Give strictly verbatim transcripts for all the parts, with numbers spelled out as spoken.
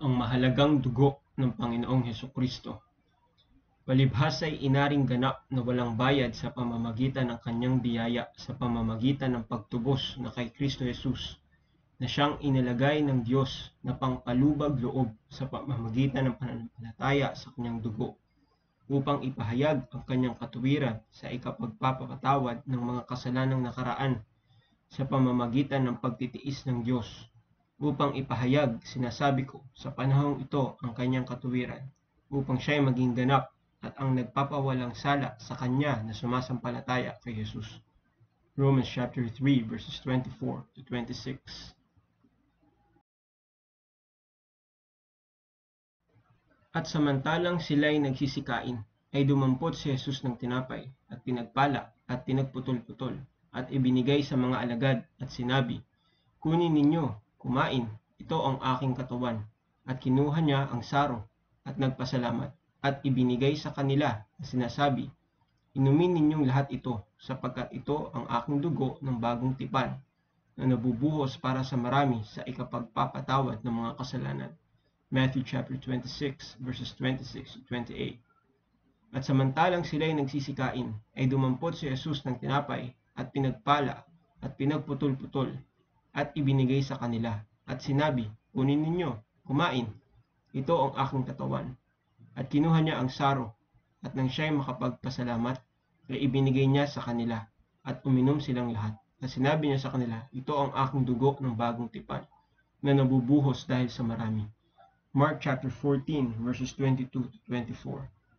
ang mahalagang dugo ng Panginoong Hesukristo. Palibhas ay inaring ganap na walang bayad sa pamamagitan ng kanyang biyaya sa pamamagitan ng pagtubos na kay Kristo Jesus, na siyang inilagay ng Diyos na pangpalubag loob sa pamamagitan ng pananampalataya sa kanyang dugo, upang ipahayag ang kanyang katuwiran sa ikapagpapatawad ng mga kasalanang nakaraan sa pamamagitan ng pagtitiis ng Diyos, upang ipahayag, sinasabi ko, sa panahong ito ang kanyang katuwiran, upang siya'y maging ganap at ang nagpapawalang sala sa kanya na sumasampalataya kay Jesus. Romans chapter three verses twenty-four to twenty-six. At samantalang sila'y nagsisikain, ay dumampot si Jesus ng tinapay at pinagpala at pinagputol-putol at ibinigay sa mga alagad at sinabi, "Kunin ninyo, kumain, ito ang aking katawan." At kinuha niya ang saro at nagpasalamat at ibinigay sa kanila na sinasabi, "Inumin ninyong lahat ito, sapagkat ito ang aking dugo ng bagong tipan na nabubuhos para sa marami sa ikapagpapatawad ng mga kasalanan." Matthew chapter twenty-six verses twenty-six to twenty-eight. At samantalang sila'y nagsisikain, ay dumampot si Jesus ng tinapay at pinagpala at pinagputol-putol at ibinigay sa kanila at sinabi, "Kunin ninyo, kumain, ito ang aking katawan." At kinuha niya ang saro, at nang siya'y makapagpasalamat, ay ibinigay niya sa kanila, at uminom silang lahat. At sinabi niya sa kanila, "Ito ang aking dugo ng bagong tipan, na nabubuhos dahil sa marami." Mark chapter fourteen verses twenty-two to twenty-four.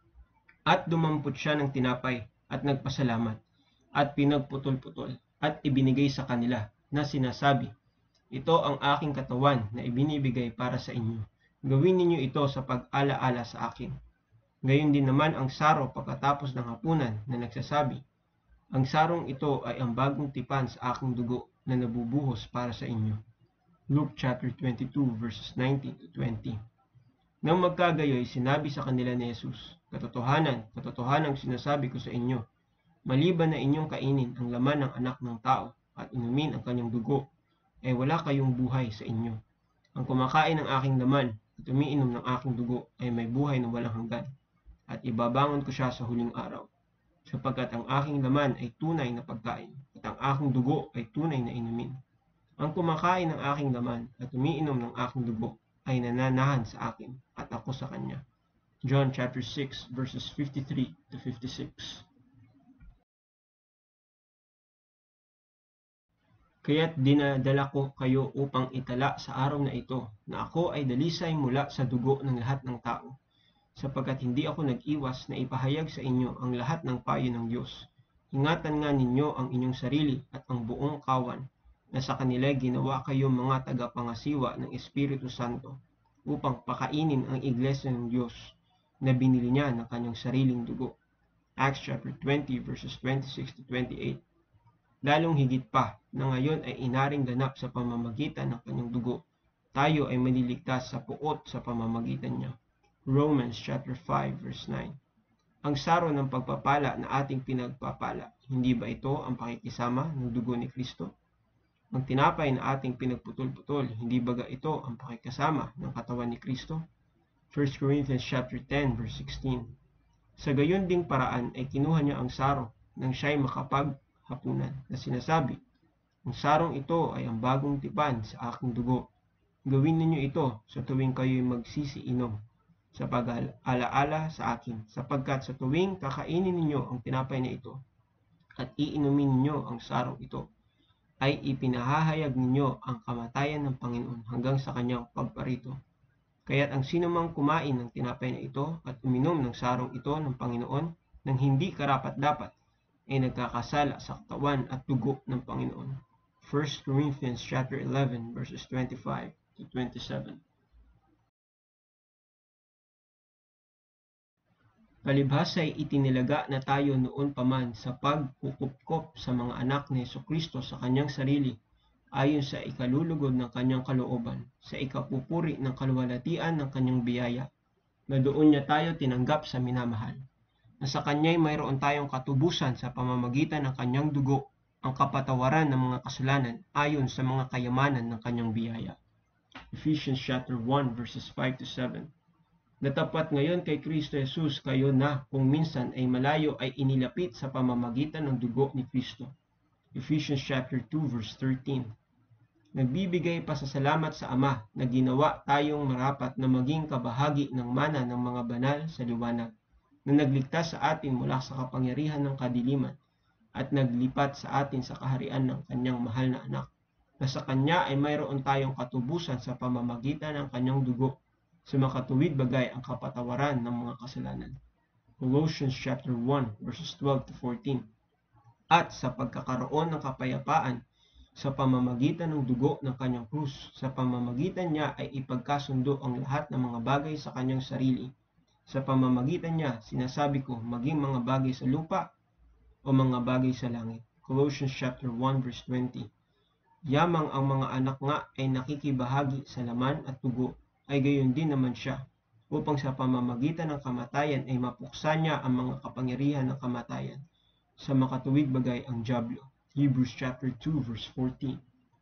At dumampot siya ng tinapay, at nagpasalamat, at pinagputol-putol, at ibinigay sa kanila, na sinasabi, "Ito ang aking katawan na ibinibigay para sa inyo. Gawin ninyo ito sa pag-ala-ala sa akin." Gayon din naman ang saro pagkatapos ng hapunan na nagsasabi, "Ang sarong ito ay ang bagong tipan sa aking dugo na nabubuhos para sa inyo." Luke chapter twenty-two verses nineteen to twenty. Nang magkagayoy, sinabi sa kanila ni Jesus, "Katotohanan, katotohanan sinasabi ko sa inyo, maliban na inyong kainin ang laman ng anak ng tao at inumin ang kanyang dugo, ay wala kayong buhay sa inyo. Ang kumakain ng aking laman at umiinom ng aking dugo ay may buhay na walang hanggan, at ibabangon ko siya sa huling araw. Sapagkat ang aking laman ay tunay na pagkain, at ang aking dugo ay tunay na inumin. Ang kumakain ng aking laman at umiinom ng aking dugo ay nananahan sa akin, at ako sa kanya." John chapter six verses fifty-three to fifty-six. "Kaya't dinadala ko kayo upang itala sa araw na ito na ako ay dalisay mula sa dugo ng lahat ng tao, sapagkat hindi ako nag-iwas na ipahayag sa inyo ang lahat ng payo ng Diyos. Ingatan nga ninyo ang inyong sarili at ang buong kawan, na sa kanila ginawa kayo mga tagapangasiwa ng Espiritu Santo, upang pakainin ang iglesia ng Diyos na binili niya ng kanyang sariling dugo." Acts chapter twenty verses twenty-six to twenty-eight. Lalong higit pa na ngayon ay inaring ganap sa pamamagitan ng kanyang dugo, tayo ay maliligtas sa puot sa pamamagitan niya. Romans chapter five verse nine. Ang saro ng pagpapala na ating pinagpapala, hindi ba ito ang pakikisama ng dugo ni Kristo? Ang tinapay na ating pinagputol-putol, hindi ba ito ang pakikasama ng katawan ni Kristo? First Corinthians chapter ten verse sixteen. Sa gayon ding paraan ay kinuha niya ang saro nang siya'y makapaghapunan, na sinasabi, "Ang sarong ito ay ang bagong tipan sa aking dugo. Gawin ninyo ito sa tuwing kayo'y magsisiinom, sa pag-alaala sa akin, sapagkat sa tuwing kakainin ninyo ang tinapay na ito at iinumin ninyo ang sarong ito, ay ipinahahayag ninyo ang kamatayan ng Panginoon hanggang sa kanyang pagparito. Kaya't ang sinumang kumain ng tinapay na ito at uminom ng sarong ito ng Panginoon nang hindi karapat-dapat, ay nagkakasala sa katawan at dugo ng Panginoon." First Corinthians chapter eleven verses twenty-five to twenty-seven. Palibhas ay itinilaga na tayo noon pa man sa pagkukupkop sa mga anak ni Jesucristo sa kanyang sarili, ayon sa ikalulugod ng kanyang kalooban, sa ikapupuri ng kaluwalhatian ng kanyang biyaya, na doon niya tayo tinanggap sa minamahal, na sa kanya'y mayroon tayong katubusan sa pamamagitan ng kanyang dugo, ang kapatawaran ng mga kasalanan ayon sa mga kayamanan ng kanyang biyaya. Ephesians chapter one verses five to seven. Natapat ngayon kay Kristo Jesus kayo na kung minsan ay malayo ay inilapit sa pamamagitan ng dugo ni Kristo. Ephesians chapter two verse thirteen. Nagbibigay pasasalamat sa Ama na ginawa tayong marapat na maging kabahagi ng mana ng mga banal sa liwanag, na nagligtas sa atin mula sa kapangyarihan ng kadiliman at naglipat sa atin sa kaharian ng kanyang mahal na anak, na sa kanya ay mayroon tayong katubusan sa pamamagitan ng kanyang dugo, sa makatuwid bagay ang kapatawaran ng mga kasalanan. Colossians chapter one verses twelve to fourteen. At sa pagkakaroon ng kapayapaan sa pamamagitan ng dugo ng kanyang krus, sa pamamagitan niya ay ipagkasundo ang lahat ng mga bagay sa kanyang sarili. Sa pamamagitan niya, sinasabi ko, maging mga bagay sa lupa o mga bagay sa langit. Colossians chapter one verse twenty. Yamang ang mga anak nga ay nakikibahagi sa laman at dugo, ay gayon din naman siya, upang sa pamamagitan ng kamatayan ay mapuksa niya ang mga kapangyarihan ng kamatayan, sa makatuwid bagay ang dyablo. Hebrews chapter two verse fourteen.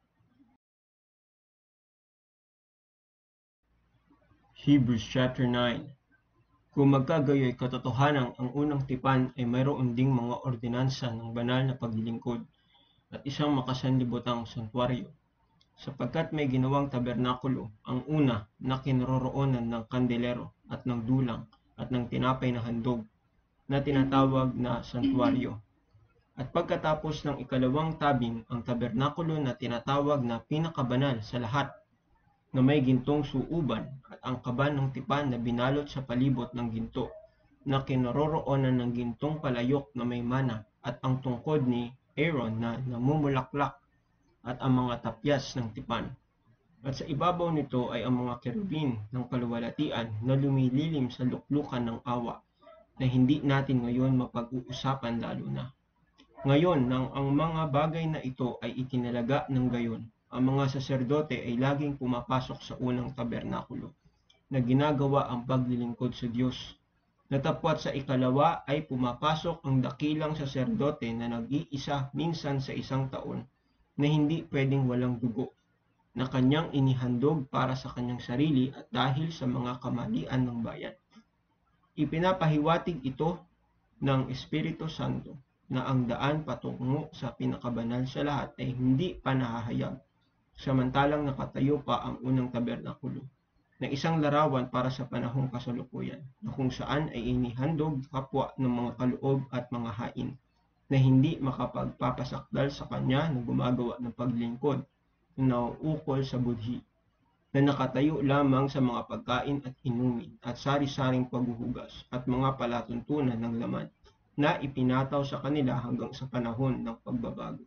Hebrews chapter nine. Kung magkagayoy katotohanan ang unang tipan ay mayroon ding mga ordinansa ng banal na paglilingkod at isang makasanlibotang santuaryo, sapagkat may ginawang tabernakulo, ang una na kinaroroonan ng kandelero at ng dulang at ng tinapay na handog, na tinatawag na santuaryo. At pagkatapos ng ikalawang tabing, ang tabernakulo na tinatawag na pinakabanal sa lahat, na may gintong suuban at ang kaban ng tipan na binalot sa palibot ng ginto, na kinaroroonan ng gintong palayok na may mana, at ang tungkod ni Aaron na namumulaklak, at ang mga tapyas ng tipan. At sa ibabaw nito ay ang mga kerubin ng kaluwalhatian na lumililim sa luklukan ng awa, na hindi natin ngayon mapag-uusapan lalo na. Ngayon, nang ang mga bagay na ito ay itinalaga ng gayon, ang mga saserdote ay laging pumapasok sa unang tabernakulo, na ginagawa ang paglilingkod sa Diyos. Natapwat sa ikalawa ay pumapasok ang dakilang saserdote na nag-iisa minsan sa isang taon, na hindi pwedeng walang dugo, na kanyang inihandog para sa kanyang sarili at dahil sa mga kamalian ng bayan. Ipinapahiwatig ito ng Espiritu Santo na ang daan patungo sa pinakabanal sa lahat ay hindi pa nahahayag, samantalang nakatayo pa ang unang tabernakulo, na isang larawan para sa panahong kasalukuyan, na kung saan ay inihandog kapwa ng mga kaloob at mga hain, na hindi makapagpapasakdal sa kanya na gumagawa ng paglingkod, na nauukol sa budhi, na nakatayo lamang sa mga pagkain at inumin, at sari-saring paghuhugas, at mga palatuntunan ng laman, na ipinataw sa kanila hanggang sa panahon ng pagbabago.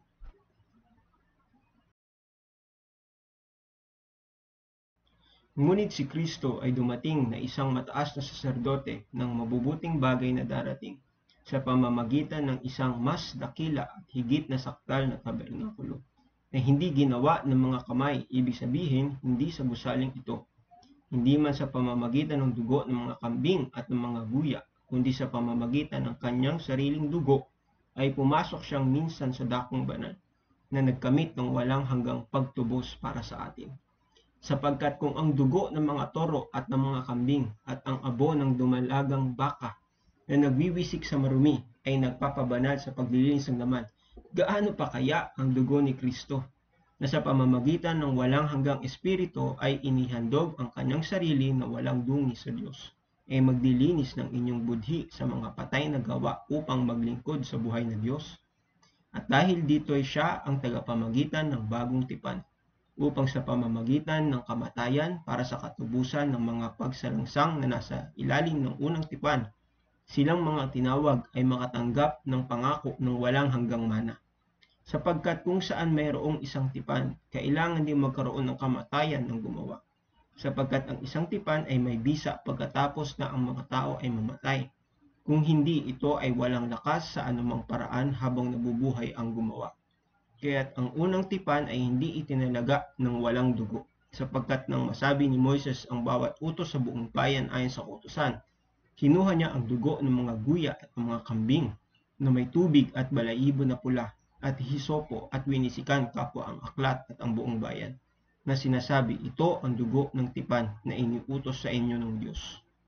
Ngunit si Kristo ay dumating na isang mataas na saserdote ng mabubuting bagay na darating, sa pamamagitan ng isang mas dakila at higit na sakdal na tabernakulo, na hindi ginawa ng mga kamay, ibig sabihin, hindi sa gusaling ito, hindi man sa pamamagitan ng dugo ng mga kambing at ng mga guya, kundi sa pamamagitan ng kanyang sariling dugo, ay pumasok siyang minsan sa dakong banal, na nagkamit ng walang hanggang pagtubos para sa atin. Sapagkat kung ang dugo ng mga toro at ng mga kambing at ang abo ng dumalagang baka na nagwiwisik sa marumi ay nagpapabanal sa paglilinis ng laman, gaano pa kaya ang dugo ni Kristo, na sa pamamagitan ng walang hanggang espiritu ay inihandog ang kanyang sarili na walang dungi sa Diyos, ay magdilinis ng inyong budhi sa mga patay na gawa upang maglingkod sa buhay na Diyos? At dahil dito ay siya ang tagapamagitan ng bagong tipan, upang sa pamamagitan ng kamatayan para sa katubusan ng mga pagsalangsang na nasa ilalim ng unang tipan, silang mga tinawag ay makatanggap ng pangako ng walang hanggang mana. Sapagkat kung saan mayroong isang tipan, kailangan din magkaroon ng kamatayan ng gumawa. Sapagkat ang isang tipan ay may bisa pagkatapos na ang mga tao ay mamatay. Kung hindi, ito ay walang lakas sa anumang paraan habang nabubuhay ang gumawa. Kaya't ang unang tipan ay hindi itinalaga ng walang dugo, sapagkat nang masabi ni Moises ang bawat utos sa buong bayan ayon sa kautusan, kinuha niya ang dugo ng mga guya at ng mga kambing na may tubig at balahibo na pula at hisopo at winisikan kapwa ang aklat at ang buong bayan. na sinasabi, ito ang dugo ng tipan na iniutos sa inyo ng Diyos.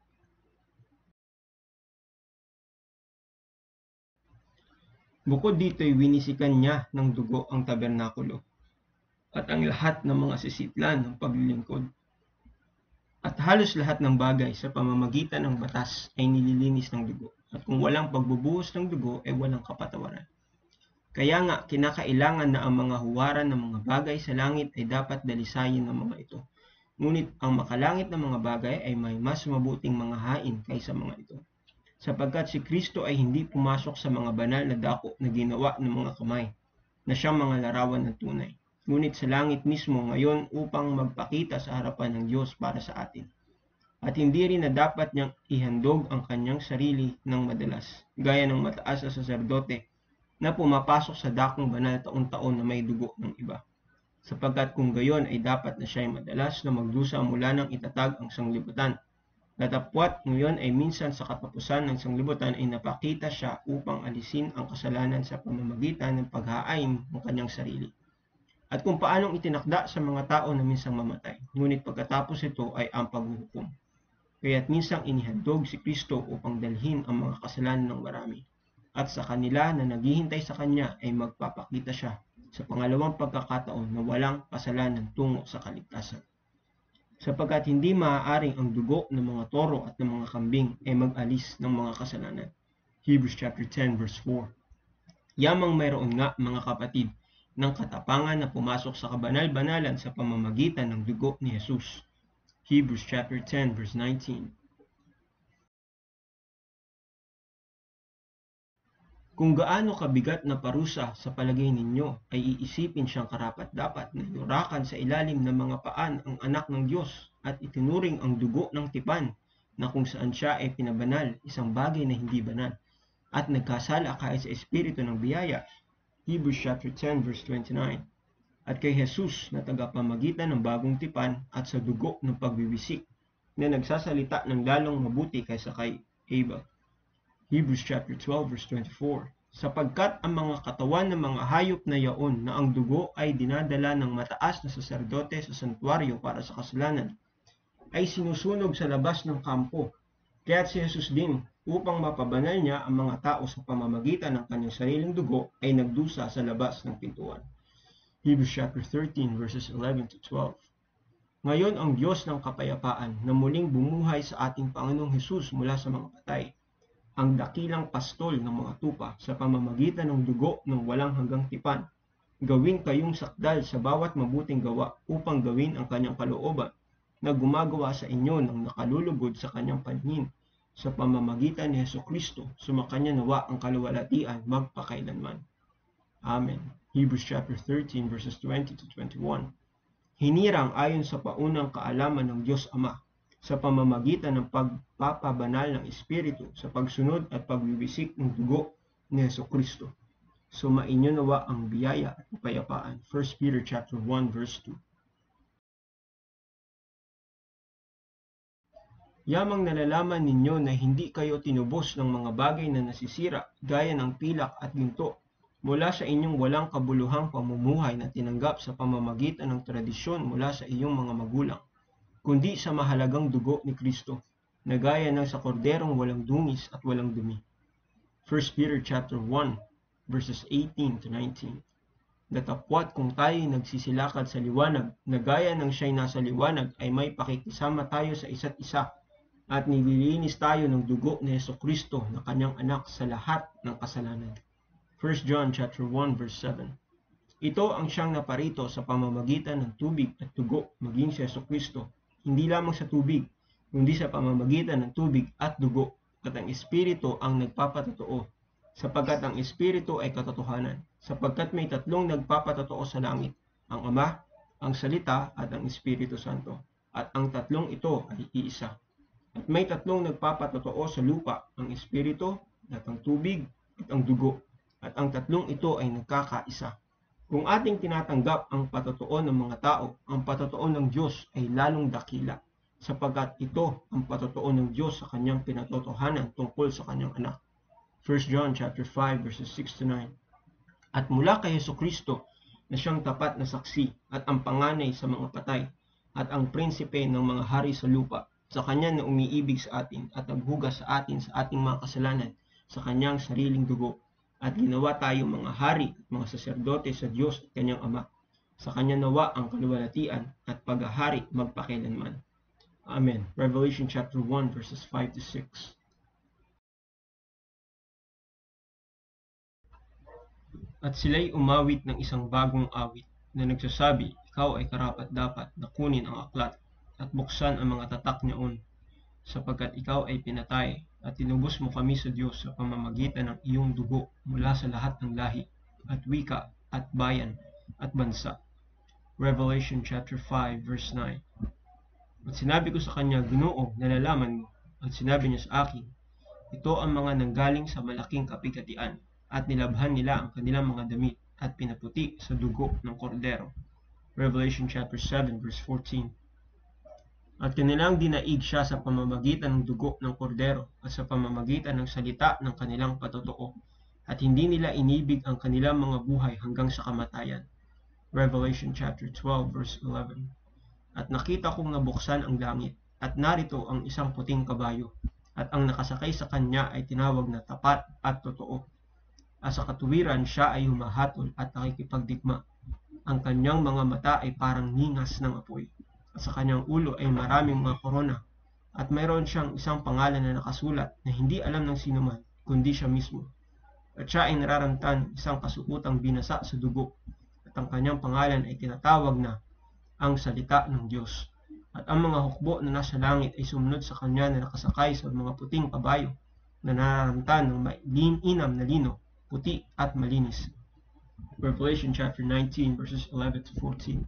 Bukod dito'y winisikan niya ng dugo ang tabernakulo at ang lahat ng mga sisitlan ng paglilingkod. At halos lahat ng bagay sa pamamagitan ng batas ay nililinis ng dugo. At kung walang pagbubuhos ng dugo ay walang kapatawaran. Kaya nga, kinakailangan na ang mga huwaran ng mga bagay sa langit ay dapat dalisayin ng mga ito. Ngunit ang makalangit na mga bagay ay may mas mabuting mga hain kaysa mga ito. Sapagkat si Kristo ay hindi pumasok sa mga banal na dako na ginawa ng mga kamay, na siyang mga larawan ng tunay. Ngunit sa langit mismo ngayon upang magpakita sa harapan ng Diyos para sa atin. At hindi rin na dapat niyang ihandog ang kanyang sarili ng madalas, gaya ng mataas na saserdote na pumapasok sa dakong banal taon-taon na may dugo ng iba. Sapagkat kung gayon ay dapat na siya ay madalas na magdusa mula ng itatag ang sanglibutan. Datapwat ngayon ay minsan sa katapusan ng sanglibutan ay napakita siya upang alisin ang kasalanan sa pamamagitan ng paghahain ng kanyang sarili. At kung paanong itinakda sa mga tao na minsang mamatay, ngunit pagkatapos ito ay ang paghuhukom. Kaya't minsang inihandog si Kristo upang dalhin ang mga kasalanan ng marami. At sa kanila na naghihintay sa kanya ay magpapakita siya sa pangalawang pagkakataon na walang kasalanan tungo sa kaligtasan. Sapagkat hindi maaaring ang dugo ng mga toro at ng mga kambing ay mag-alis ng mga kasalanan. Hebrews chapter ten verse four. Yamang mayroon nga, mga kapatid, ng katapangan na pumasok sa kabanal-banalan sa pamamagitan ng dugo ni Jesus. Hebrews chapter ten verse nineteen. Kung gaano kabigat na parusa sa palagay ninyo ay iisipin siyang karapat-dapat na yurakan sa ilalim ng mga paan ang anak ng Diyos at itinuring ang dugo ng tipan na kung saan siya ay pinabanal, isang bagay na hindi banal, at nagkasala kahit sa espiritu ng biyaya. Hebrews chapter ten verse twenty-nine. At kay Jesus na tagapamagitan ng bagong tipan at sa dugo ng pagbiwisik na nagsasalita ng lalong mabuti kaysa kay Abel. Hebrews chapter twelve verse twenty-four. Sapagkat ang mga katawan ng mga hayop na yaon na ang dugo ay dinadala ng mataas na saserdote sa santuaryo para sa kasalanan, ay sinusunog sa labas ng kampo. Kaya't si Jesus din, upang mapabanal niya ang mga tao sa pamamagitan ng kanyang sariling dugo, ay nagdusa sa labas ng pintuan. Hebrews chapter thirteen verses eleven to twelve. Ngayon ang Diyos ng kapayapaan na muling bumuhay sa ating Panginoong Hesus mula sa mga patay, ang dakilang pastol ng mga tupa sa pamamagitan ng dugo ng walang hanggang tipan, gawin kayong sakdal sa bawat mabuting gawa upang gawin ang kanyang kalooban na gumagawa sa inyo ng nakalulugod sa kanyang paningin sa pamamagitan ni Hesukristo, sumakanya nawa ang kaluwalhatian magpakailanman. Amen. Hebrews chapter thirteen verses twenty to twenty-one. Hinirang ayon sa paunang kaalaman ng Diyos Ama sa pamamagitan ng pagpapabanal ng Espiritu sa pagsunod at pagbibisik ng dugo ni Hesukristo. Sumainyo nawa ang biyaya at kapayapaan. First Peter chapter one verse two. Yamang nalalaman ninyo na hindi kayo tinubos ng mga bagay na nasisira gaya ng pilak at ginto mula sa inyong walang kabuluhang pamumuhay na tinanggap sa pamamagitan ng tradisyon mula sa iyong mga magulang, kundi sa mahalagang dugo ni Kristo, na gaya ng sa korderong walang dungis at walang dumi. First Peter chapter one verses eighteen to nineteen. Datapwat kung tayo'y nagsisilakad sa liwanag, na gaya ng siya'y nasa liwanag, ay may pakikisama tayo sa isa't isa, at nililinis tayo ng dugo ni Hesukristo na kanyang anak sa lahat ng kasalanan. First John chapter one verse seven. Ito ang siyang naparito sa pamamagitan ng tubig at dugo, maging si Hesukristo, hindi lamang sa tubig, kundi sa pamamagitan ng tubig at dugo, at ang Espiritu ang nagpapatotoo, sapagkat ang Espiritu ay katotohanan, sapagkat may tatlong nagpapatotoo sa langit, ang Ama, ang Salita, at ang Espiritu Santo, at ang tatlong ito ay iisa. At may tatlong nagpapatotoo sa lupa, ang Espiritu, at ang tubig, at ang dugo, at ang tatlong ito ay nagkakaisa. Kung ating tinatanggap ang patotoo ng mga tao, ang patotoo ng Diyos ay lalong dakila, sapagkat ito ang patotoo ng Diyos sa kanyang pinatotohanan tungkol sa kanyang anak. First John chapter five verses six to nine. At mula kay Hesukristo, na siyang tapat na saksi at ang panganay sa mga patay at ang prinsipe ng mga hari sa lupa, sa kanya na umiibig sa atin at naghugas sa atin sa ating mga kasalanan sa kanyang sariling dugo, at ginawa tayo mga hari at mga saserdote sa Diyos at kanyang Ama. Sa kanya nawa ang kaluwalhatian at paghahari magpakailanman. Amen. Revelation chapter one verses five to six. At sila'y umawit ng isang bagong awit na nagsasabi, ikaw ay karapat-dapat na kunin ang aklat at buksan ang mga tatak niyaon, sapagkat ikaw ay pinatay at tinubos mo kami sa Diyos sa pamamagitan ng iyong dugo mula sa lahat ng lahi at wika at bayan at bansa. Revelation chapter five verse nine. At sinabi ko sa kanya, Ginoo, nalalaman mo. At sinabi niya sa akin, ito ang mga nanggaling sa malaking kapigatian, at nilabhan nila ang kanilang mga damit at pinaputi sa dugo ng kordero. Revelation chapter seven verse fourteen. At kanilang dinaig siya sa pamamagitan ng dugo ng kordero at sa pamamagitan ng salita ng kanilang patotoo, at hindi nila inibig ang kanilang mga buhay hanggang sa kamatayan. Revelation chapter twelve verse eleven. At nakita kong nabuksan ang langit, at narito ang isang puting kabayo, at ang nakasakay sa kanya ay tinawag na tapat at totoo. At sa katuwiran siya ay humahatol at nakikipagdigma. Ang kanyang mga mata ay parang ningas ng apoy, at sa kanyang ulo ay maraming mga korona, at mayroon siyang isang pangalan na nakasulat na hindi alam ng sinuman, kundi siya mismo. At siya ay nararamtan isang kasuotang binasa sa dugo, at ang kanyang pangalan ay tinatawag na ang salita ng Diyos. At ang mga hukbo na nasa langit ay sumunod sa kanya na nakasakay sa mga puting kabayo na nararamtan ng mainam na lino, puti at malinis. Revelation chapter nineteen verses eleven to fourteen.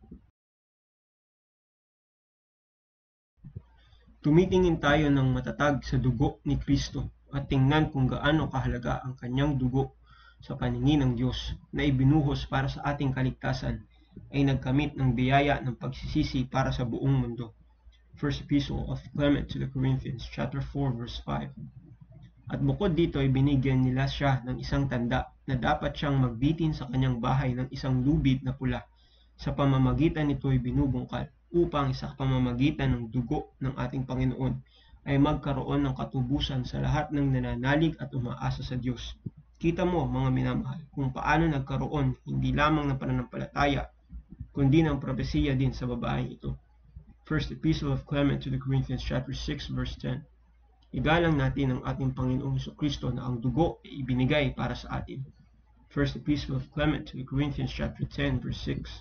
Tumitingin tayo ng matatag sa dugo ni Kristo at tingnan kung gaano kahalaga ang kanyang dugo sa paningin ng Diyos na ibinuhos para sa ating kaligtasan ay nagkamit ng biyaya ng pagsisisi para sa buong mundo. First Epistle of Clement to the Corinthians chapter four verse five. At bukod dito ay binigyan nila siya ng isang tanda na dapat siyang magbitin sa kanyang bahay ng isang lubid na pula. Sa pamamagitan nito ay binubungkal upang sa pamamagitan ng dugo ng ating Panginoon ay magkaroon ng katubusan sa lahat ng nananalig at umaasa sa Diyos. Kita mo, mga minamahal, kung paano nagkaroon hindi lamang ng pananampalataya, kundi ng propesiya din sa babaeng ito. First Epistle of Clement to the Corinthians chapter six verse ten. Igalang natin ang ating Panginoong Jesucristo na ang dugo ay ibinigay para sa atin. First Epistle of Clement to the Corinthians chapter ten verse six.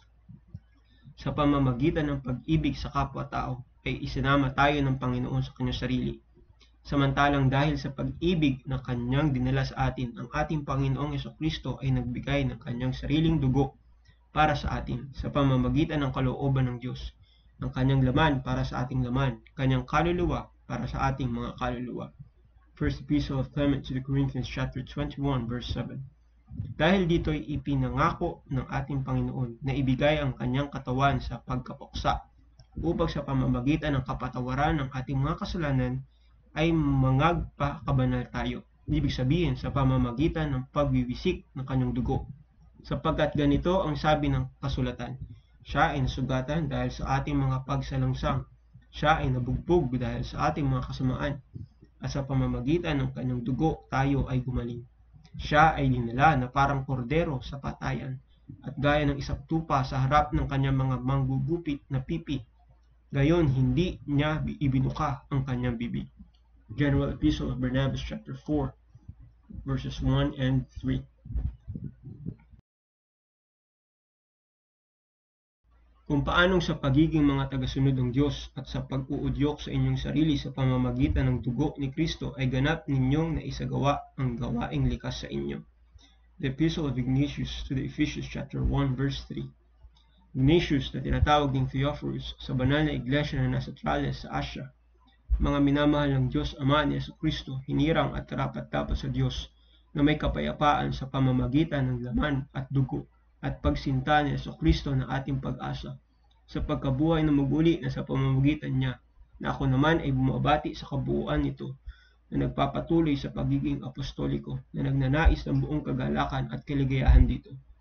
Sa pamamagitan ng pag-ibig sa kapwa-tao ay isinama tayo ng Panginoon sa kanyang sarili. Samantalang dahil sa pag-ibig na kanyang dinala sa atin, ang ating Panginoong Jesucristo ay nagbigay ng kanyang sariling dugo para sa atin sa pamamagitan ng kalooban ng Diyos, ang kanyang laman para sa ating laman, kanyang kaluluwa para sa ating mga kaluluwa. First Epistle of Clement to the Corinthians chapter twenty-one verse seven. Dahil dito ay ipinangako ng ating Panginoon na ibigay ang kanyang katawan sa pagkapuksa upang sa pamamagitan ng kapatawaran ng ating mga kasalanan ay mangagpakabanal tayo. Ibig sabihin sa pamamagitan ng pagwiwisik ng kanyang dugo. Sapagkat ganito ang sabi ng kasulatan, siya ay nasugatan dahil sa ating mga pagsalangsang, siya ay nabugbog dahil sa ating mga kasamaan, at sa pamamagitan ng kanyang dugo tayo ay gumaling. Siya ay dinala na parang kordero sa patayan, at gaya ng isang tupa sa harap ng kanyang mga manggugupit na pipi, gayon hindi niya ibinuka ang kanyang bibig. General Epistle of Barnabas chapter four verses one and three. Kung paanong sa pagiging mga tagasunod ng Diyos at sa pag-uudyok sa inyong sarili sa pamamagitan ng dugo ni Kristo ay ganap ninyong naisagawa ang gawaing likas sa inyo. The Epistle of Ignatius to the Ephesians chapter one verse three. Ignatius na tinatawag ding Theophorus sa banal na iglesia na nasa Tralles sa Asia. Mga minamahal ng Diyos Ama ni Jesucristo, hinirang at karapat-dapat sa Diyos na may kapayapaan sa pamamagitan ng laman at dugo at pagsinta ni Jesucristo na ating pag-asa, sa pagkabuhay na muguli na sa pamamagitan niya, na ako naman ay bumabati sa kabuuan nito, na nagpapatuloy sa pagiging apostoliko, na nagnanais ng buong kagalakan at kaligayahan dito.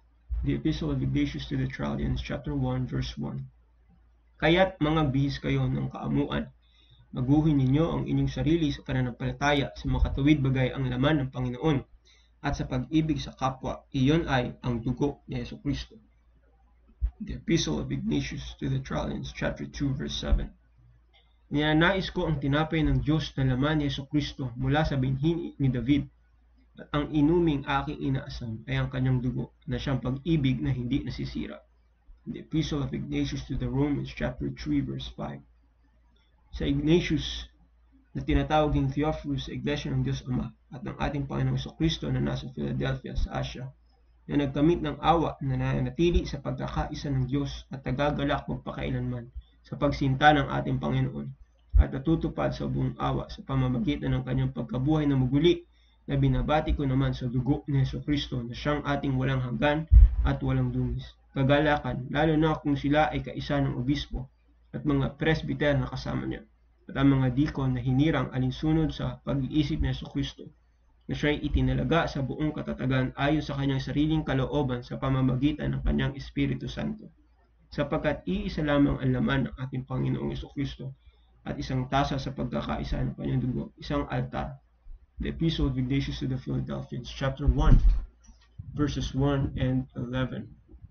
The Epistle of Ignatius to the Trallians, chapter one, verse one. Kaya't mga bihis kayo ng kaamuan, maguhin ninyo ang inyong sarili sa pananampalataya sa makatuwid bagay ang laman ng Panginoon at sa pag-ibig sa kapwa, iyon ay ang dugo ni Jesucristo. The Epistle of Ignatius to the Trallians, chapter two, verse seven. Ninanais ko ang tinapay ng Diyos na laman ni Jesucristo mula sa binhi ni David, at ang inuming aking inaasam ay ang kanyang dugo na siyang pag-ibig na hindi nasisira. The Epistle of Ignatius to the Romans, chapter three, verse five. Sa Ignatius na tinatawag ng Theophilus sa Iglesia ng Diyos Ama at ng ating Panginoong Jesucristo na nasa Philadelphia sa Asia, na nagkamit ng awa na nananatili sa pagkakaisa ng Diyos at tagagalak magpakailanman sa pagsinta ng ating Panginoon at natutupad sa buong awa sa pamamagitan ng kanyang pagkabuhay na muguli, na binabati ko naman sa dugo ni Jesucristo na siyang ating walang hanggan at walang dungis. Kagalakan, lalo na kung sila ay kaisa ng obispo at mga presbyter na kasama niya, at ang mga dikon na hinirang alinsunod sa pag-iisip ni Jesucristo, na siya'y itinalaga sa buong katatagan ayon sa kanyang sariling kalooban sa pamamagitan ng kanyang Espiritu Santo. Sapagkat iisa lamang ang laman ng ating Panginoong Jesucristo at isang tasa sa pagkakaisa ng kanyang dugo, isang altar. The Epistle of Ignatius to the Philadelphians, chapter one, verses one and eleven.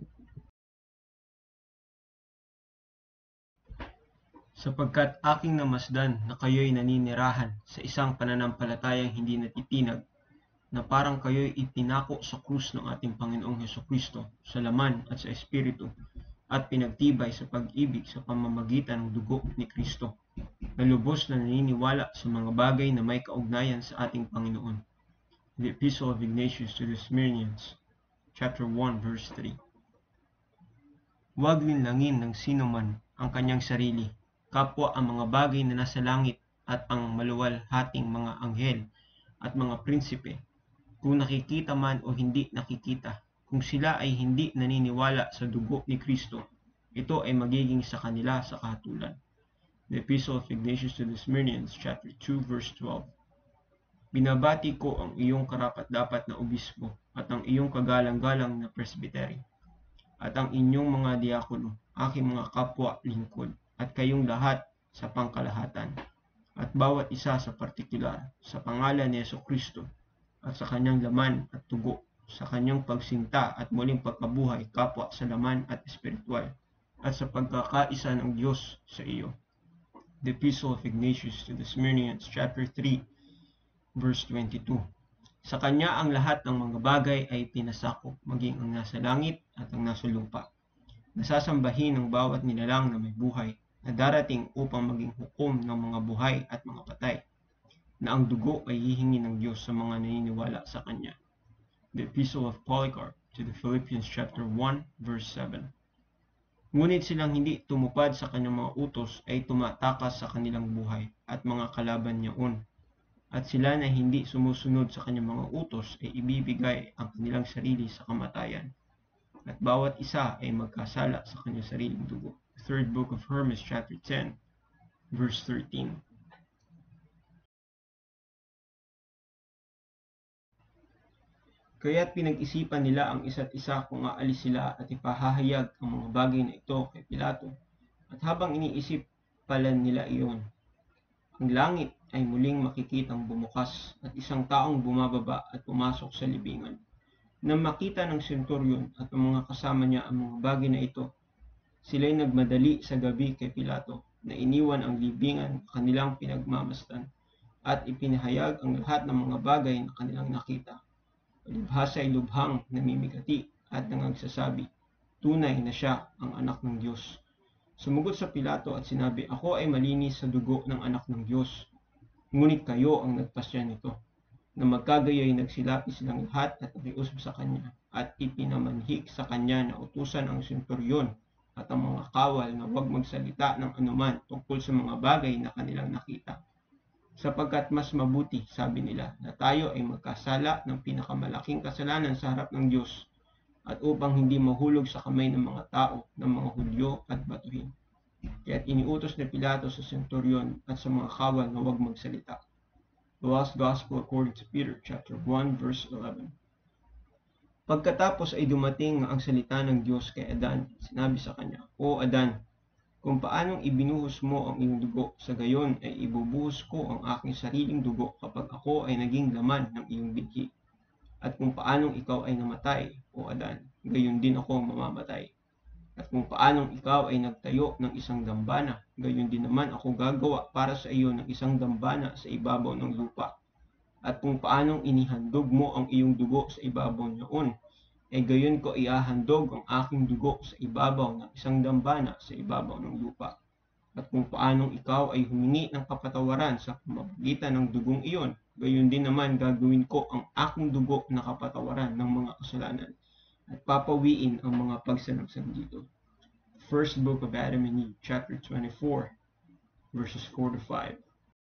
Sapagkat aking namasdan na kayo'y naninirahan sa isang pananampalatayang hindi natitinag, na parang kayo'y itinako sa krus ng ating Panginoong Jesucristo sa laman at sa Espiritu, at pinagtibay sa pag-ibig sa pamamagitan ng dugo ni Kristo, na lubos na naniniwala sa mga bagay na may kaugnayan sa ating Panginoon. The Epistle of Ignatius to the Smyrnians, chapter one, verse three. Huwag linlangin ng sino man ang kanyang sarili, kapwa ang mga bagay na nasa langit at ang maluwalhating mga anghel at mga prinsipe, kung nakikita man o hindi nakikita. Kung sila ay hindi naniniwala sa dugo ni Kristo, ito ay magiging sa kanila sa kahatulan. The Epistle of Ignatius to the Smyrnians, chapter two, verse twelve. Binabati ko ang iyong karapat-dapat na obispo at ang iyong kagalang-galang na presbytery, at ang inyong mga diakono, aking mga kapwa lingkod, at kayong lahat sa pangkalahatan, at bawat isa sa partikular, sa pangalan ni Jesucristo, at sa kanyang laman at tugo, sa kanyang pagsinta at muling pagkabuhay kapwa sa laman at espiritual, at sa pagkakaisa ng Diyos sa iyo. The Epistle of Ignatius to the Smyrnians, chapter three, verse twenty-two. Sa kanya ang lahat ng mga bagay ay pinasakop, maging ang nasa langit at ang nasa lupa. Nasasambahin ng bawat nilalang na may buhay, na darating upang maging hukom ng mga buhay at mga patay, na ang dugo ay hihingi ng Diyos sa mga naniniwala sa kanya. The Epistle of Polycarp to the Philippians, chapter one, verse seven. Ngunit silang hindi tumupad sa kanyang mga utos ay tumatakas sa kanilang buhay at mga kalaban niyaon. At sila na hindi sumusunod sa kanyang mga utos ay ibibigay ang kanilang sarili sa kamatayan. At bawat isa ay magkasala sa kanyang sariling dugo. Third Book of Hermas, chapter ten, verse thirteen. Kaya't pinag-isipan nila ang isa't isa kung aalis sila at ipahahayag ang mga bagay na ito kay Pilato. At habang iniisip pala nila iyon, ang langit ay muling makikitang bumukas at isang taong bumababa at pumasok sa libingan. Nang makita ng senturyon at ang mga kasama niya ang mga bagay na ito, sila'y nagmadali sa gabi kay Pilato na iniwan ang libingan kanilang pinagmamasdan at ipinahayag ang lahat ng mga bagay na kanilang nakita. Palibhasa ay lubhang namimigati at nangagsasabi, tunay na siya ang anak ng Diyos. Sumugot sa Pilato at sinabi, ako ay malinis sa dugo ng anak ng Diyos. Ngunit kayo ang nagpasya nito. Na magkagayoy nagsilapi silang lahat at nakiusap sa kanya at ipinamanhik sa kanya na utusan ang senturyon at ang mga kawal na huwag magsalita ng anuman tungkol sa mga bagay na kanilang nakita. Sapagkat mas mabuti, sabi nila, na tayo ay magkasala ng pinakamalaking kasalanan sa harap ng Diyos at upang hindi mahulog sa kamay ng mga tao, ng mga Hudyo at batuhin. Kaya't iniutos ni Pilato sa senturyon at sa mga kawal na huwag magsalita. The Last Gospel according to Peter, chapter one, verse eleven. Pagkatapos ay dumating ang salita ng Diyos kay Adan. Sinabi sa kanya, O Adan, kung paanong ibinuhos mo ang iyong dugo, sa gayon ay ibubuhos ko ang aking sariling dugo kapag ako ay naging laman ng iyong binhi. At kung paanong ikaw ay namatay, O Adan, gayon din ako mamamatay. At kung paanong ikaw ay nagtayo ng isang dambana, gayon din naman ako gagawa para sa iyo ng isang dambana sa ibabaw ng lupa. At kung paanong inihandog mo ang iyong dugo sa ibabaw noon, ay gayon ko ihahandog ang aking dugo sa ibabaw ng isang dambana sa ibabaw ng lupa. At kung paanong ikaw ay humingi ng kapatawaran sa pamamagitan ng dugong iyon, gayon din naman gagawin ko ang aking dugo na kapatawaran ng mga kasalanan at papawiin ang mga pagsalangsang dito. First Book of Adam and Eve, chapter twenty-four, verses four to five.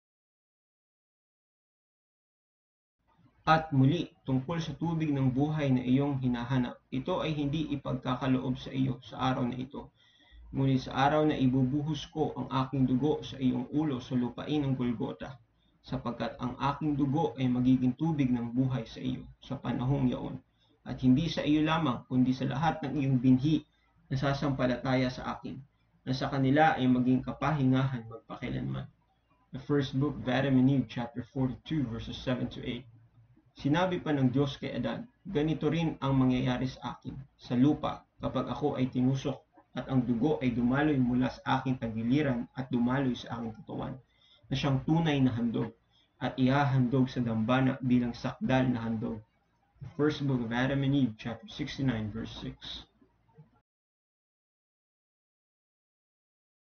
At muli, tungkol sa tubig ng buhay na iyong hinahanap, ito ay hindi ipagkakaloob sa iyo sa araw na ito. Ngunit sa araw na ibubuhos ko ang aking dugo sa iyong ulo sa lupain ng Golgota, sapagkat ang aking dugo ay magiging tubig ng buhay sa iyo sa panahong yaon. At hindi sa iyo lamang, kundi sa lahat ng iyong binhi na sasampalataya sa akin, na sa kanila ay maging kapahingahan magpakilanman. The First Book of Adam and Eve, chapter forty-two, verses seven to eight. Sinabi pa ng Diyos kay Adan, ganito rin ang mangyayari sa akin, sa lupa, kapag ako ay tinusok, at ang dugo ay dumaloy mula sa aking tagiliran at dumaloy sa aking katawan, na siyang tunay na handog, at ihahandog sa dambana bilang sakdal na handog. The First Book of Adam and Eve, chapter sixty-nine, verse six.